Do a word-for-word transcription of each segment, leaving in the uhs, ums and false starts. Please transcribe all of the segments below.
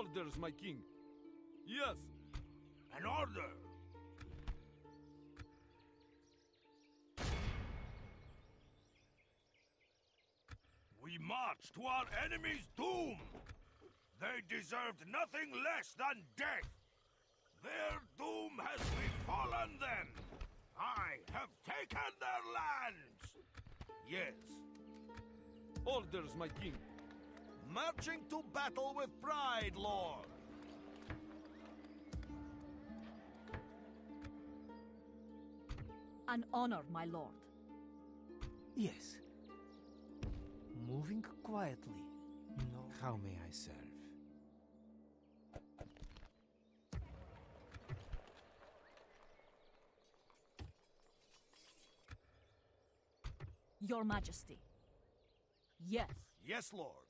Orders, my king. Yes. An order! We march to our enemy's doom! They deserved nothing less than death! Their doom has befallen them! I have taken their lands! Yes. Orders, my king. Marching to battle with pride, Lord! An honor, my lord. Yes. Moving quietly. No. How may I serve? Your Majesty. Yes. Yes, Lord.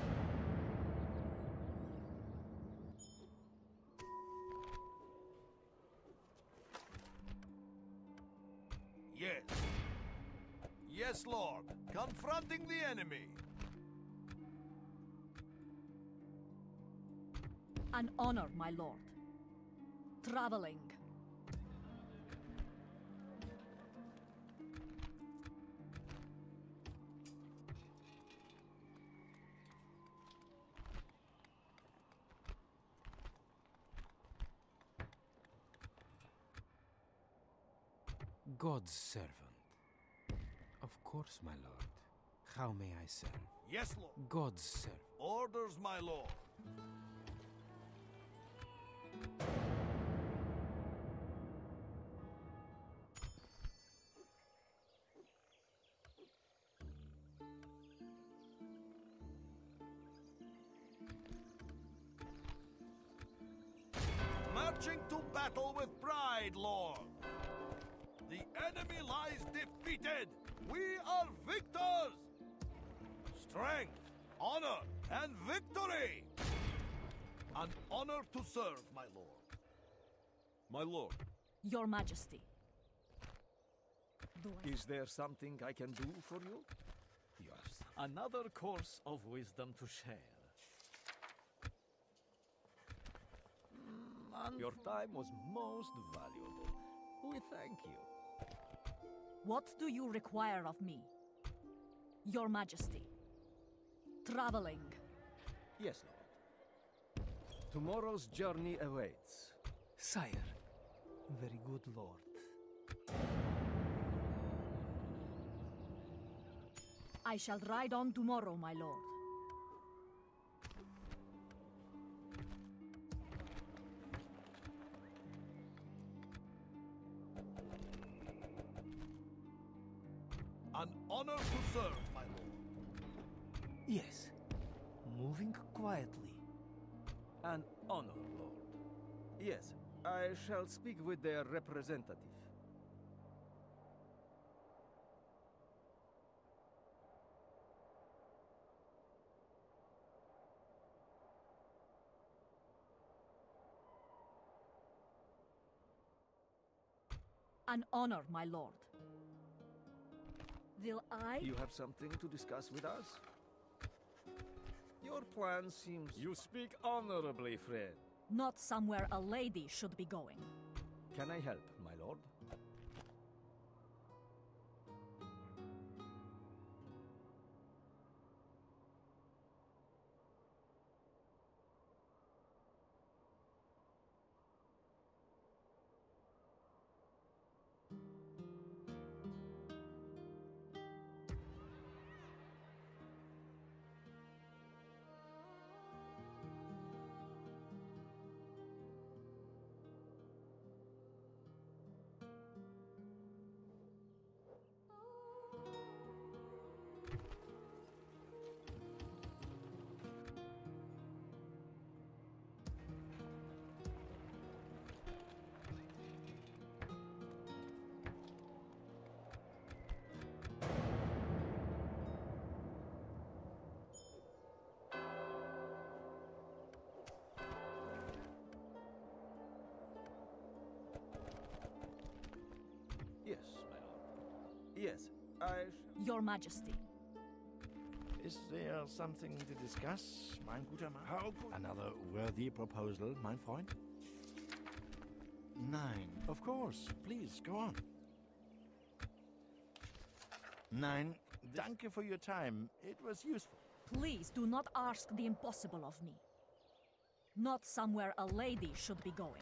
Yes. Yes, Lord. Confronting the enemy. An honor, my lord. Traveling. God's servant. Of course, my lord. How may I serve? Yes, Lord. God's servant. Orders, my lord. Marching to battle with pride, Lord. The enemy lies defeated. We are victors. Strength, honor, and victory. An honor to serve, my lord. My lord. Your Majesty. Do I... Is there something I can do for you? Yes, another course of wisdom to share. Mm, Your time was most valuable. We thank you. What do you require of me? Your Majesty. Traveling. Yes, Lord. Tomorrow's journey awaits. Sire. Very good lord. I shall ride on tomorrow, my lord. An honor to serve, my lord. Yes. Moving quietly. An honor, Lord. Yes, I shall speak with their representative. An honor, my lord. Will I? You have something to discuss with us? Your plan seems... You speak honorably, friend. Not somewhere a lady should be going. Can I help, my lord? Yes, my lord. Yes, I shall... Your Majesty. Is there something to discuss, mein guter Mann? How good? Another worthy proposal, mein Freund? Nein, of course. Please, go on. Nein, danke for your time. It was useful. Please do not ask the impossible of me. Not somewhere a lady should be going.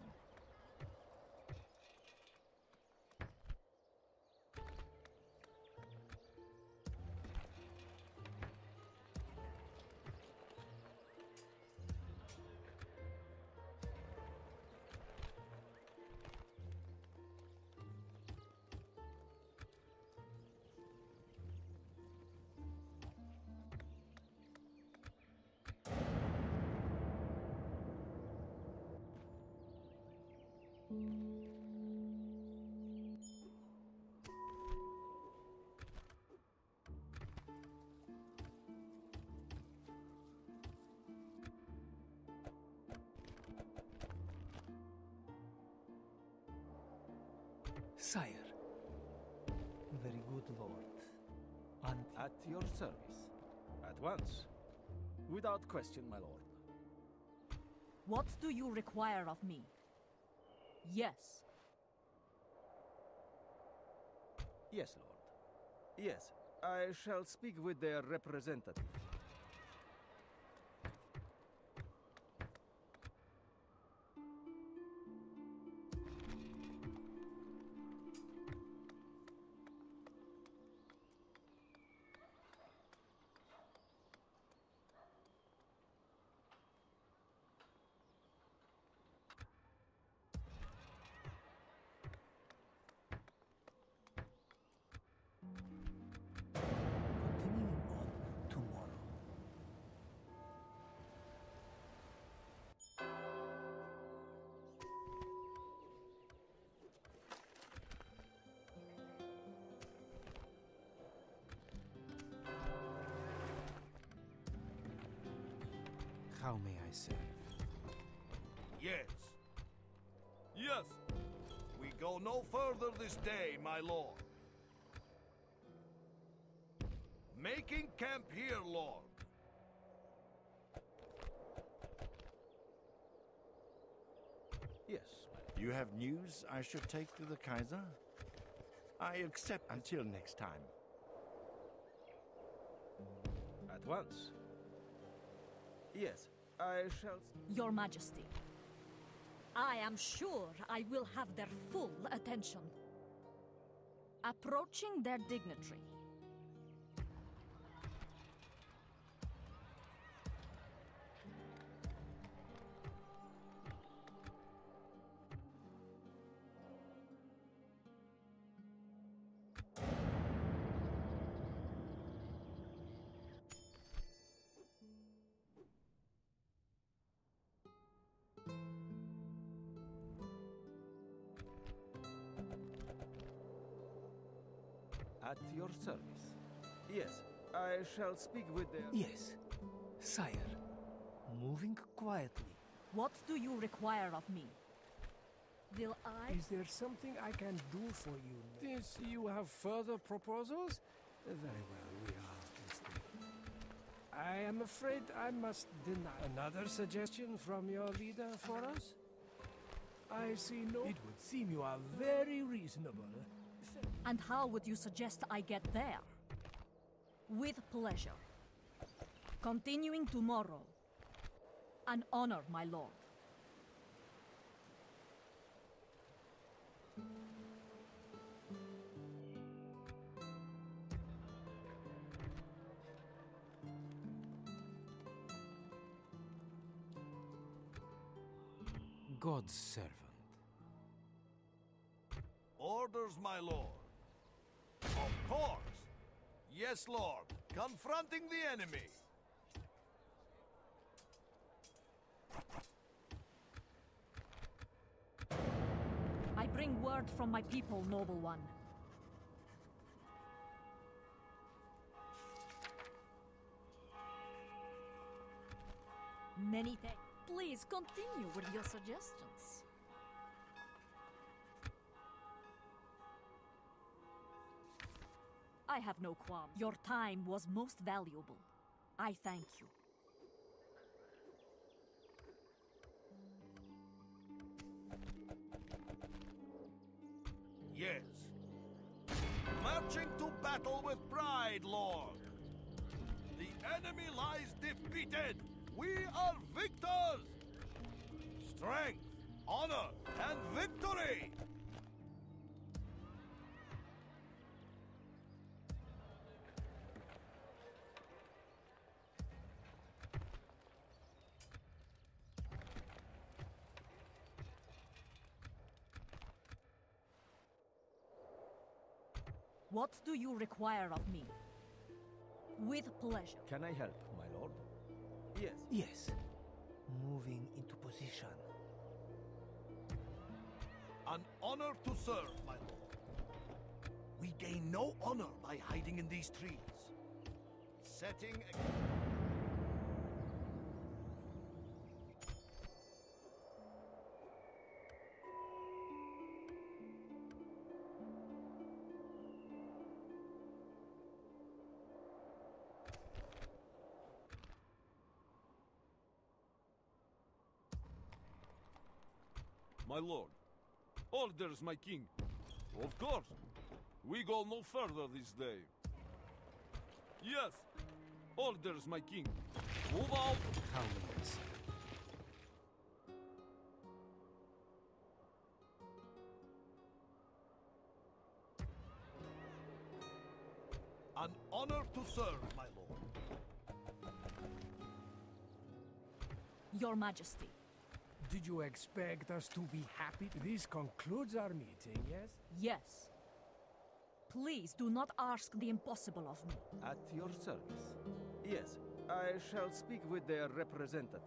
Sire. Very good, Lord. And At your service. At once. Without question, my lord. What do you require of me? Yes. Yes, lord. Yes, I shall speak with their representative. continuing on tomorrow. How may I serve? Yes. Yes. We go no further this day, my lord. Making camp here, lord. Yes, my lord. You have news I should take to the Kaiser? I accept until next time. At once. Yes, I shall... Your Majesty. I am sure I will have their full attention. Approaching their dignitary. At your service. Yes, I shall speak with their... Yes, sire. Moving quietly. What do you require of me? Will I... Is there something I can do for you? This, you have further proposals? Very well, we are listening. I am afraid I must deny. Another suggestion from your leader for us? I see no... It would seem you are very reasonable. And how would you suggest I get there? With pleasure. Continuing tomorrow. An honor, my lord. God's servant. Orders, my lord. Of course. Yes, lord. Confronting the enemy. I bring word from my people, noble one. Many thanks. Please continue with your suggestions. I have no qualm. Your time was most valuable. I thank you. Yes. Marching to battle with pride, Lord. The enemy lies defeated. We are victors. Strength, honor, and victory. What do you require of me? With pleasure. Can I help, my lord? Yes. Yes. Moving into position. An honor to serve, my lord. We gain no honor by hiding in these trees. Setting a... My lord, orders, my king. Of course. We go no further this day. Yes. Orders, my king. Move out. How may I serve? An honor to serve, my lord. Your Majesty. Did you expect us to be happy? This concludes our meeting, yes? Yes. Please do not ask the impossible of me. At your service. Yes, I shall speak with their representative.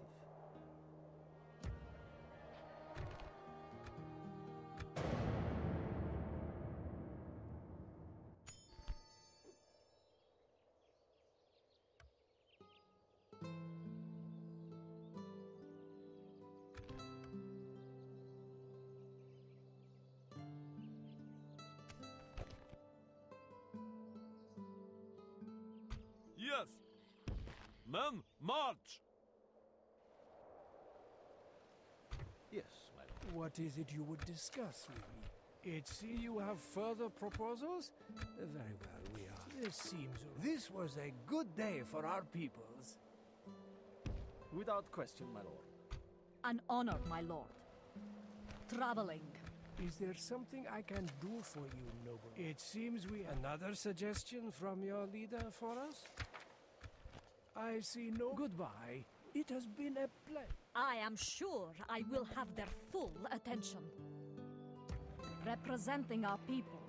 Yes. Men, march. Yes, my lord. What is it you would discuss with me? It seems you have further proposals? Very well, we are. This seems... This was a good day for our peoples. Without question, my lord. An honor, my lord. Traveling. Is there something I can do for you, noble? It seems we... Another suggestion from your leader for us? I see no... Goodbye. It has been a pleasure. I am sure I will have their full attention. Representing our people.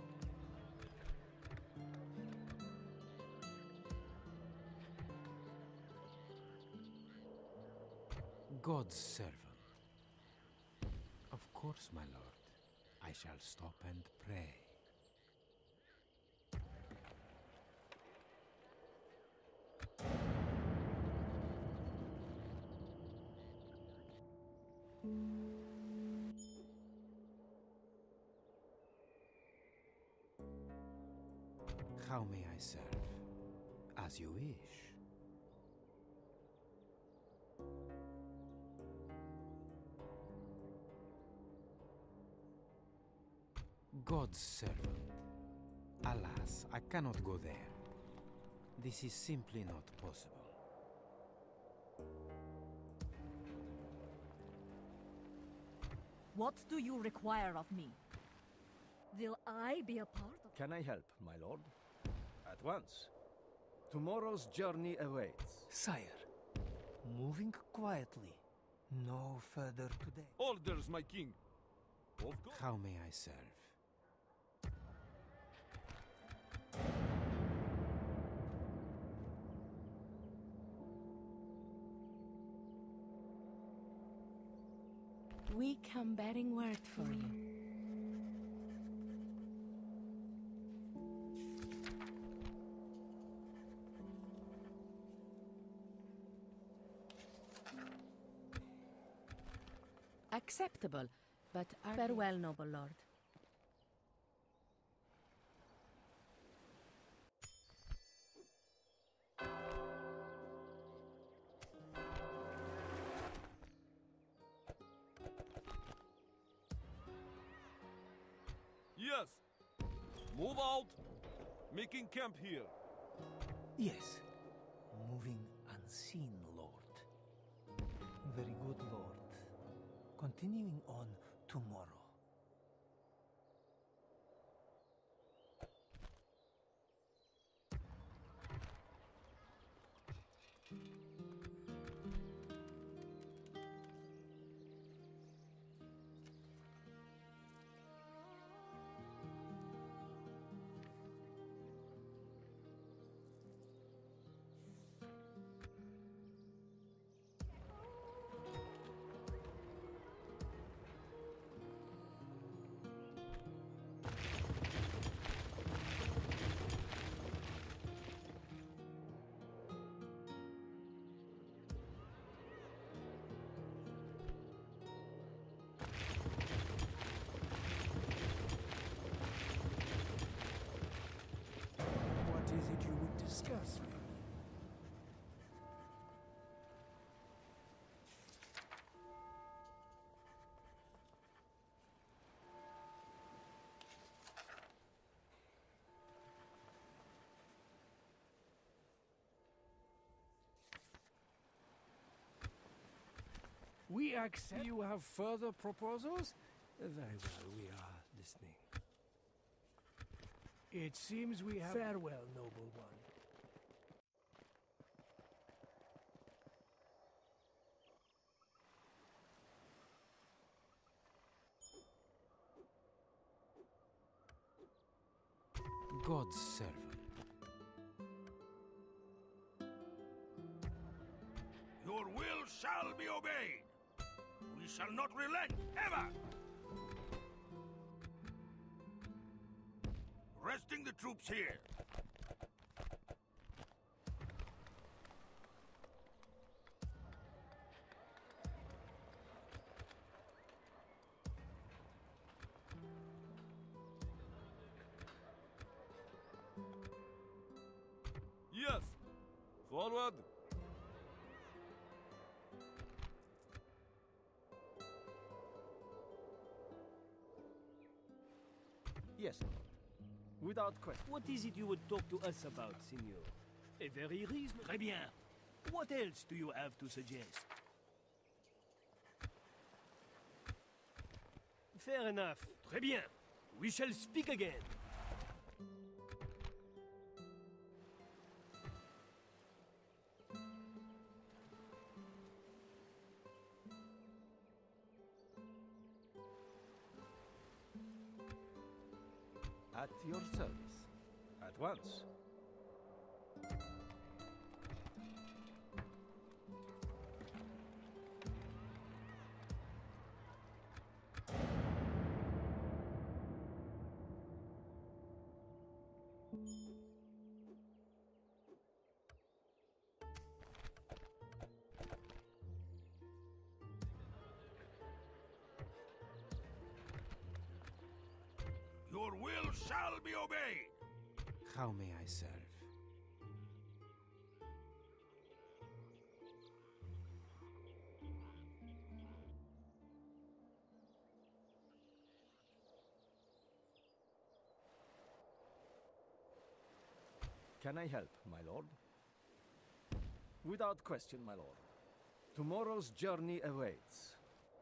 God's servant. Of course, my lord. I shall stop and pray. How may I serve? As you wish. God's servant. Alas, I cannot go there. This is simply not possible. What do you require of me? Will I be a part of... Can I help, my lord? At once. Tomorrow's journey awaits. Sire, moving quietly. No further today. Orders, my king. Of course. How may I serve? We come bearing word for you. Acceptable, but are farewell, noble lord. Move out! Making camp here. Yes. Moving unseen, Lord. Very good, Lord. Continuing on tomorrow. What is it you would discuss with me? We accept you have further proposals? Very well, we are listening. It seems we have... Farewell, noble one. God's servant. Your will shall be obeyed. We shall not relent, ever! Resting the troops here. Yes! Forward! Yes, Lord. Without question. What is it you would talk to us about, Signor? A very reasonable... Très bien. What else do you have to suggest? Fair enough. Très bien. We shall speak again. At your service. At once. Your will shall be obeyed. How may I serve? Can I help, my lord? Without question, my lord. Tomorrow's journey awaits.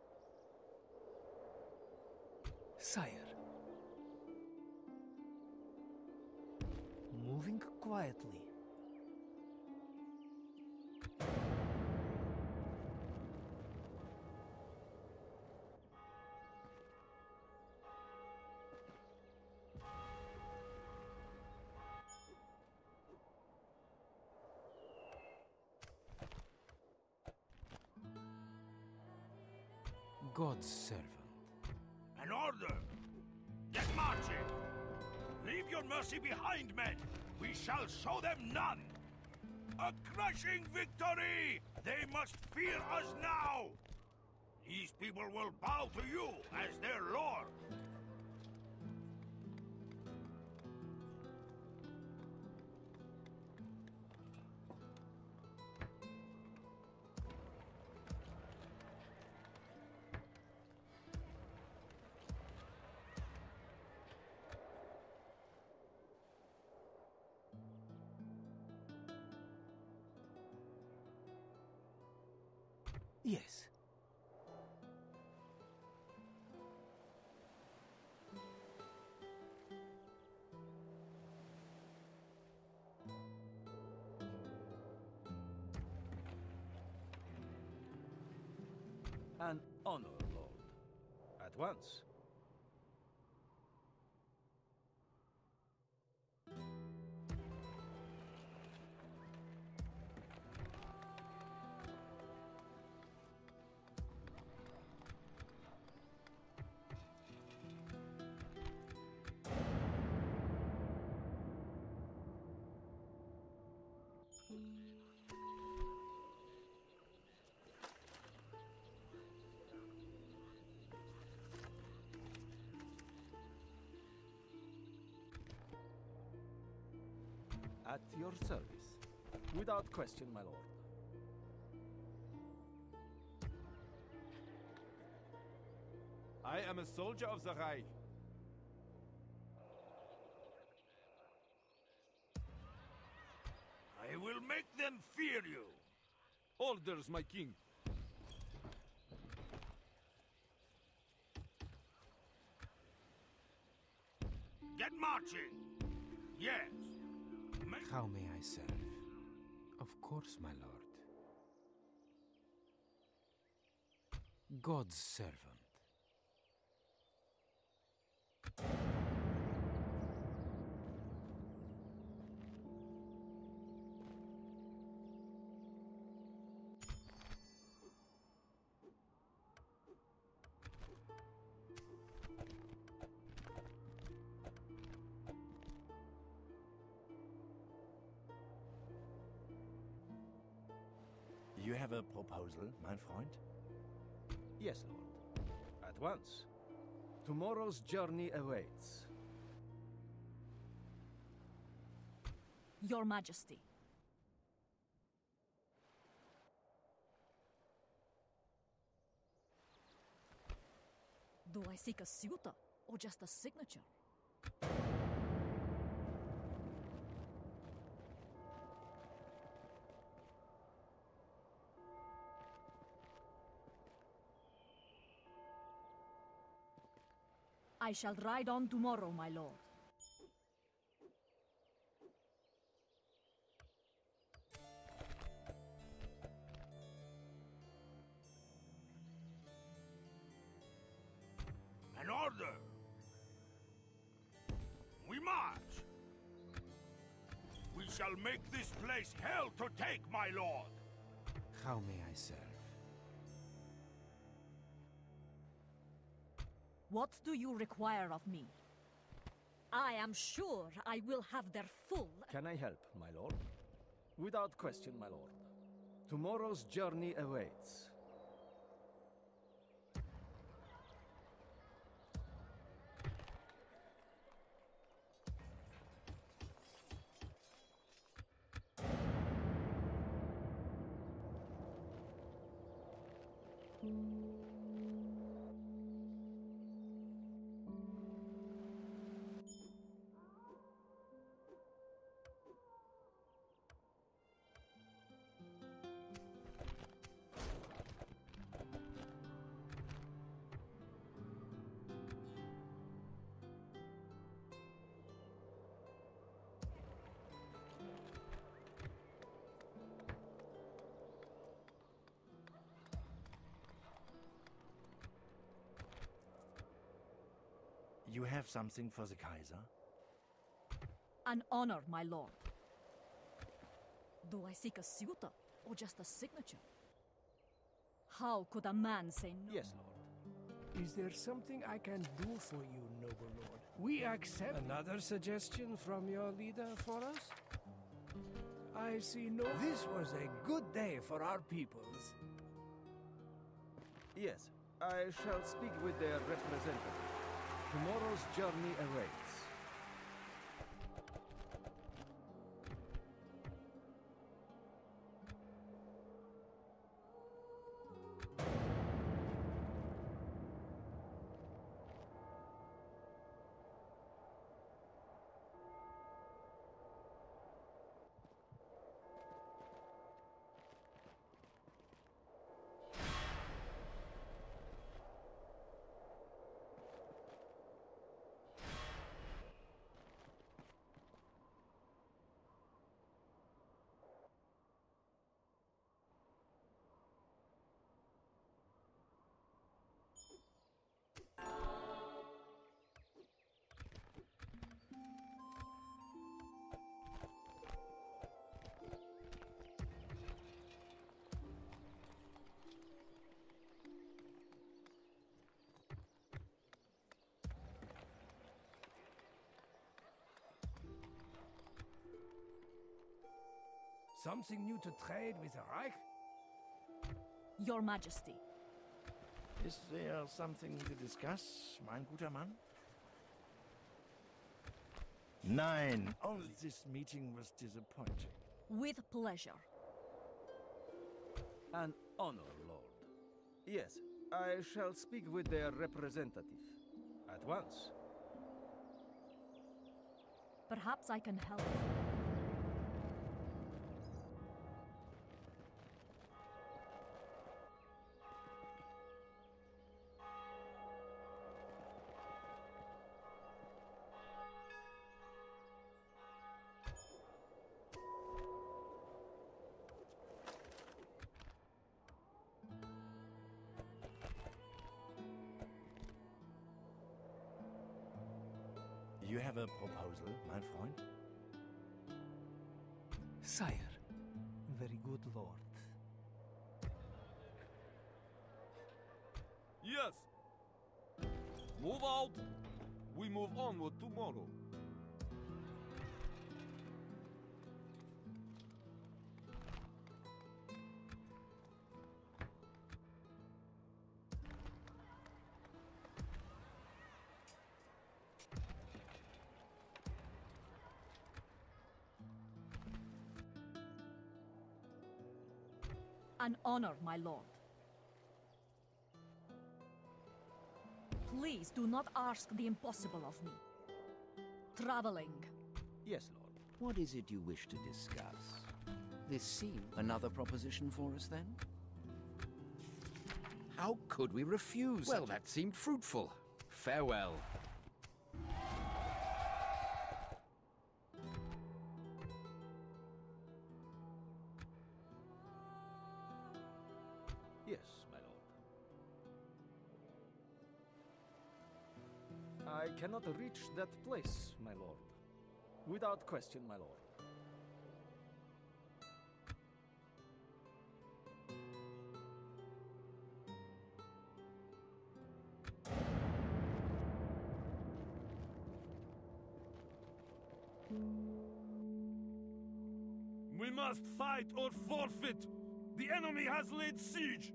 Sire. Moving quietly. God's servant. An order! Get marching! Leave your mercy behind, men! We shall show them none! A crushing victory! They must fear us now! These people will bow to you as their lord! Yes. An honor, Lord. At once. At your service. Without question, my lord. I am a soldier of the Reich. I will make them fear you. Orders, my king. Get marching! Yes. Make How may I serve? Of course, my lord. God's servant. You have a proposal, mein Freund? Yes, lord. At once. Tomorrow's journey awaits. Your Majesty. Do I seek a suitor or just a signature? I shall ride on tomorrow, my lord. an order. We march. We shall make this place hell to take, my lord. How may I serve? What do you require of me? I am sure I will have their full... Can I help, my lord? Without question, my lord. Tomorrow's journey awaits. You have something for the Kaiser? An honor, my lord. Do I seek a suitor or just a signature? How could a man say no? Yes, lord. Is there something I can do for you, noble lord? We accept another suggestion from your leader for us? I see no... This was a good day for our peoples. Yes, I shall speak with their representative. Tomorrow's journey awaits. something new to trade with the Reich? Your Majesty. Is there something to discuss, mein guter Mann? Nein, only this meeting was disappointing. With pleasure. An honor, Lord. Yes, I shall speak with their representative. At once. Perhaps I can help. You have a proposal, my friend? Sire, very good lord. Yes. Move out. We move onward tomorrow. An honor, my lord. Please do not ask the impossible of me. Traveling. Yes, Lord. What is it you wish to discuss? This seems another proposition for us, then? How could we refuse? Well, that seemed fruitful. Farewell. Yes, my lord. I cannot reach that place, my lord. Without question, my lord. We must fight or forfeit! The enemy has laid siege!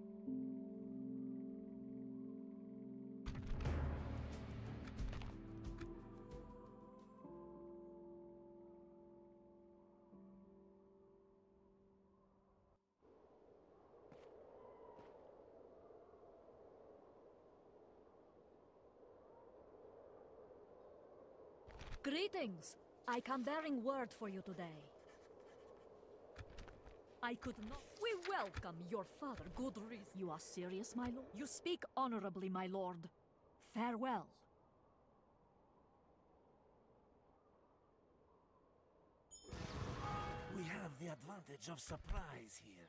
Greetings! I come bearing word for you today. I could not. We welcome your father, good reason. You are serious, my lord? You speak honorably, my lord. Farewell. We have the advantage of surprise here.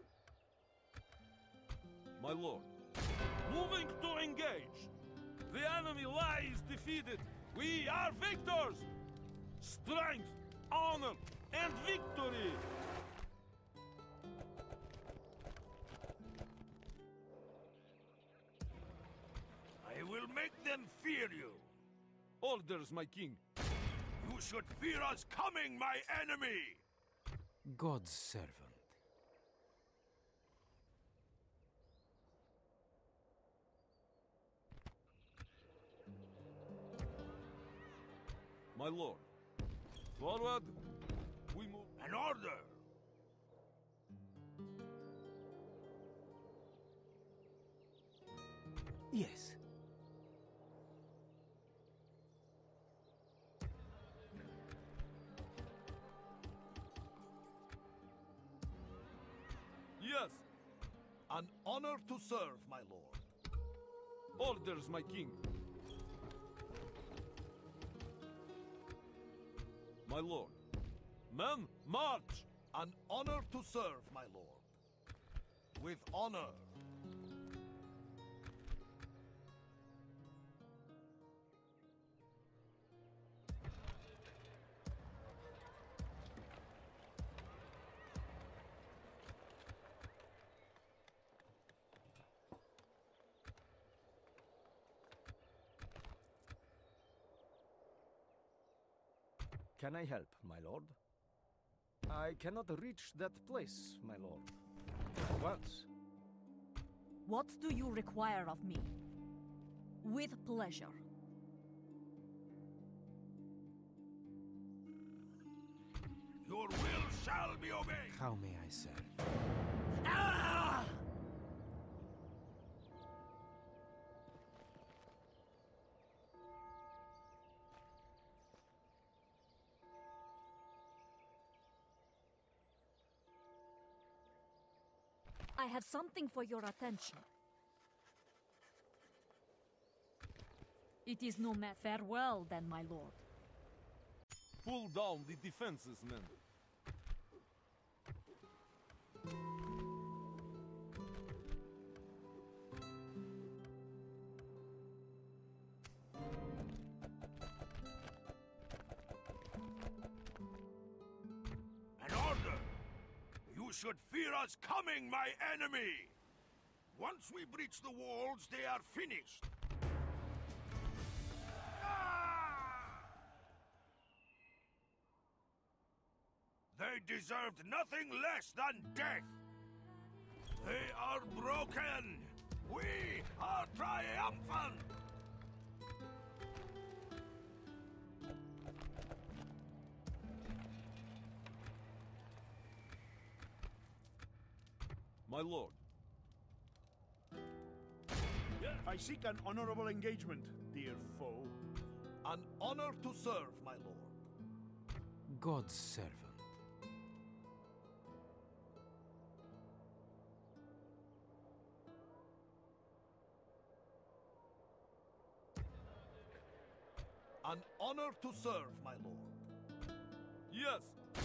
My lord, moving to engage. The enemy lies defeated. We are victors! Strength, honor, and victory! I will make them fear you. Orders, my king. You should fear us coming, my enemy! God's servant. My lord, forward, we move. An order! Yes. Yes. An honor to serve, my lord. Orders, my king. My lord. Men, march! An honor to serve, my lord. With honor. Can I help, my lord? I I cannot reach that place, my lord. At once. What do you require of me? With pleasure. Your will shall be obeyed. How may I serve? Ah! I have something for your attention. It is no ma- Farewell, then, my lord. Pull down the defenses, men. An order! You should fear us coming, my enemy! Once we breach the walls, they are finished. They deserved nothing less than death! They are broken! We are triumphant! My lord. I seek an honorable engagement, dear foe. An honor to serve, my lord. God's servant. An honor to serve, my lord. Yes.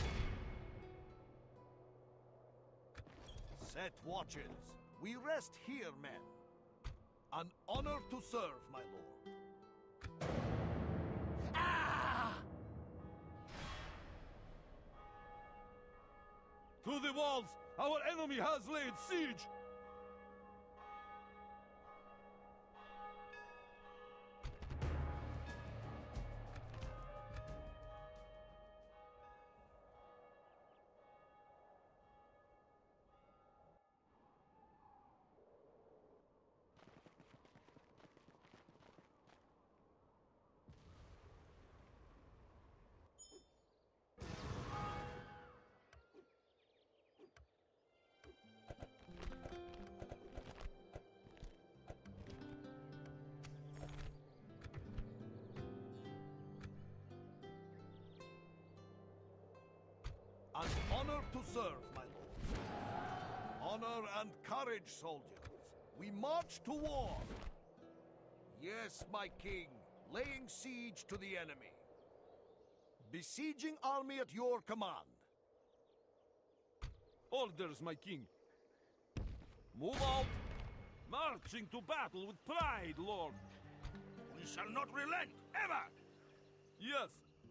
Set watches. We rest here, men. An honor to serve, my lord. Ah! To the walls! Our enemy has laid siege! An honor to serve, my lord. Honor and courage, soldiers. We march to war. Yes, my king. Laying siege to the enemy. Besieging army at your command. Orders, my king. Move out. Marching to battle with pride, lord. We shall not relent, ever! Yes.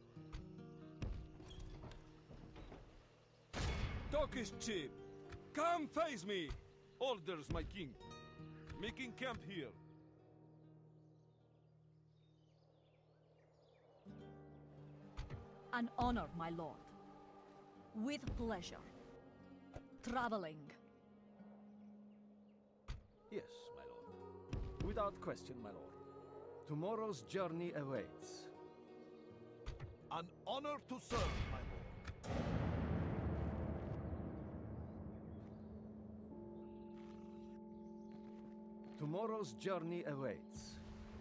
Talk is cheap. Come face me. Orders, my king. Making camp here. An honor, my lord. With pleasure. Traveling. Yes, my lord. Without question, my lord. Tomorrow's journey awaits. An honor to serve, my lord. Tomorrow's journey awaits.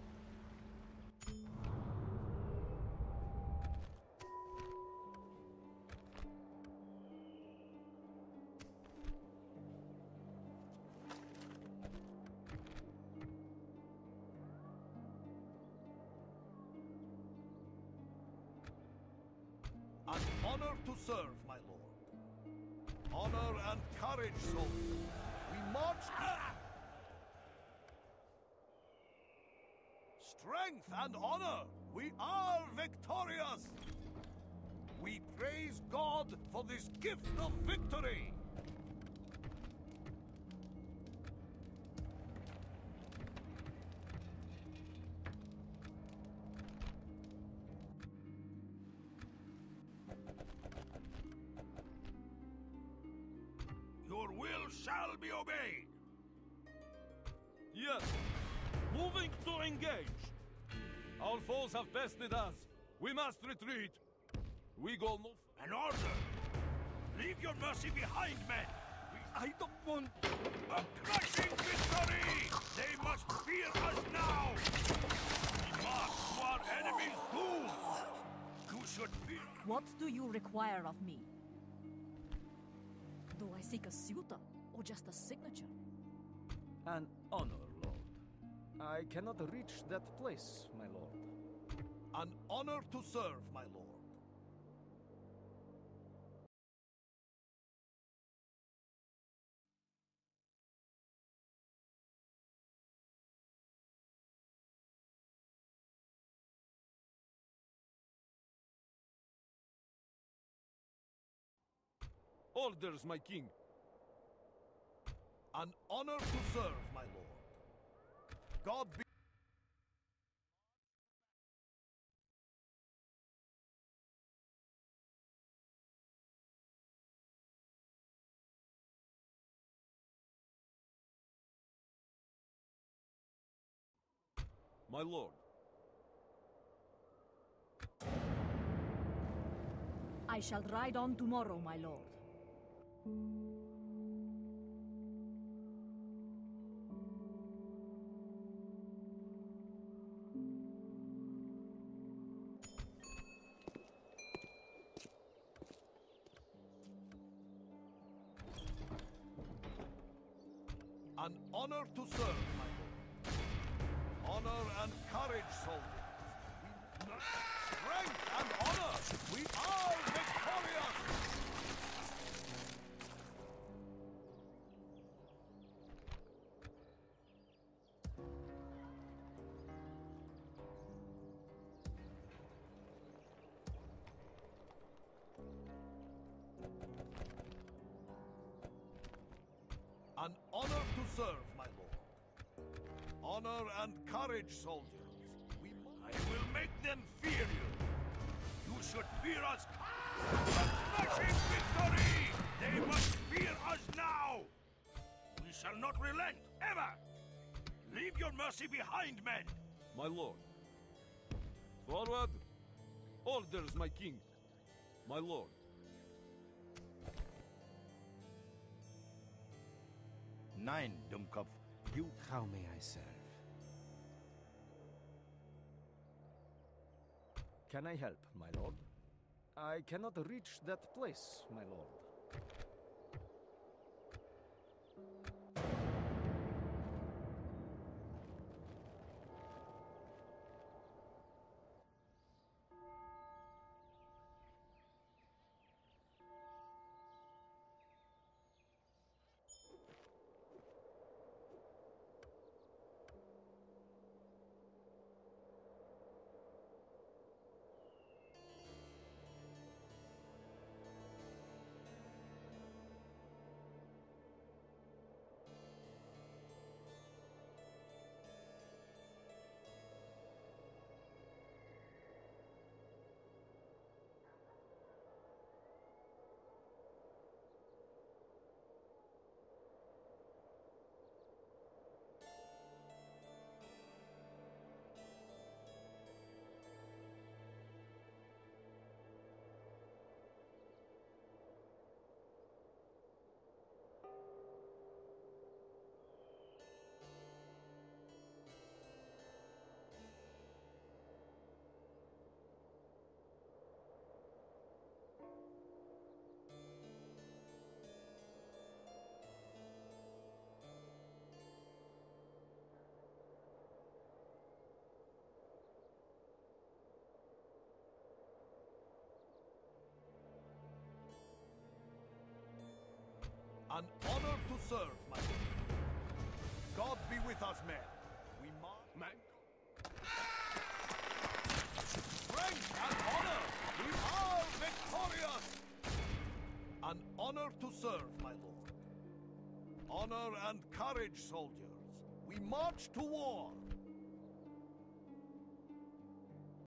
An honor to serve, my lord. Honor and courage, soldiers. We march to... Strength and honor! We are victorious! We praise God for this gift of victory! Your will shall be obeyed. Yes. Moving to engage. Our foes have bested us. We must retreat. We go no... An order! Leave your mercy behind, men! We... I don't want... A crushing victory! They must fear us now! We march to our enemy's doom! You should fear... What do you require of me? Do I seek a suitor, or just a signature? An honor, Lord. I cannot reach that place, my lord. An honor to serve, my lord. Orders, my king. An honor to serve, my lord. God be... My lord. I shall ride on tomorrow, my lord. An honor to serve, my lord. Honor and courage, soldiers. We... Strength and honor! We are victorious! An honor to serve, my lord. Honor and courage, soldiers. We I will make them fear you. You should fear us. A crushing victory! They must fear us now! We shall not relent, ever! Leave your mercy behind, men! My lord. Forward. Orders, my king. My lord. Nein, Dummkopf. You... How may I serve? Can I help, my lord? I cannot reach that place, my lord. An honor to serve, my lord. God be with us, men. We must... Man. Strength and honor! We are victorious! An honor to serve, my lord. Honor and courage, soldiers. We march to war.